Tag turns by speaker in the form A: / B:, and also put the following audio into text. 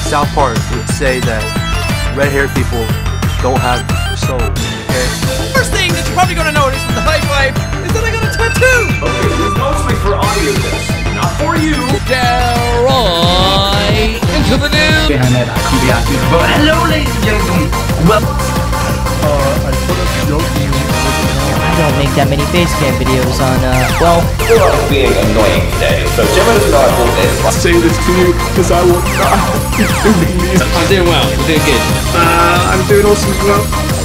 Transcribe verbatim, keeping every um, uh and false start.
A: South Park would say that red-haired people don't have soul. Okay.
B: First thing that you're probably gonna notice in the high five is that I got a tattoo.
C: Okay, this is mostly for audio this, not for you.
B: Right into the news.
C: Behind that, I can be asking for hello, ladies and gentlemen. Well,
D: uh, I put up joking.
E: I don't make that many face cam videos on, uh, well...
F: You're all being annoying today, so Gemma does not hold this.
D: I say this to you because I will not be doing these.
G: I'm doing well, I'm doing good.
D: Uh, I'm doing awesome as well.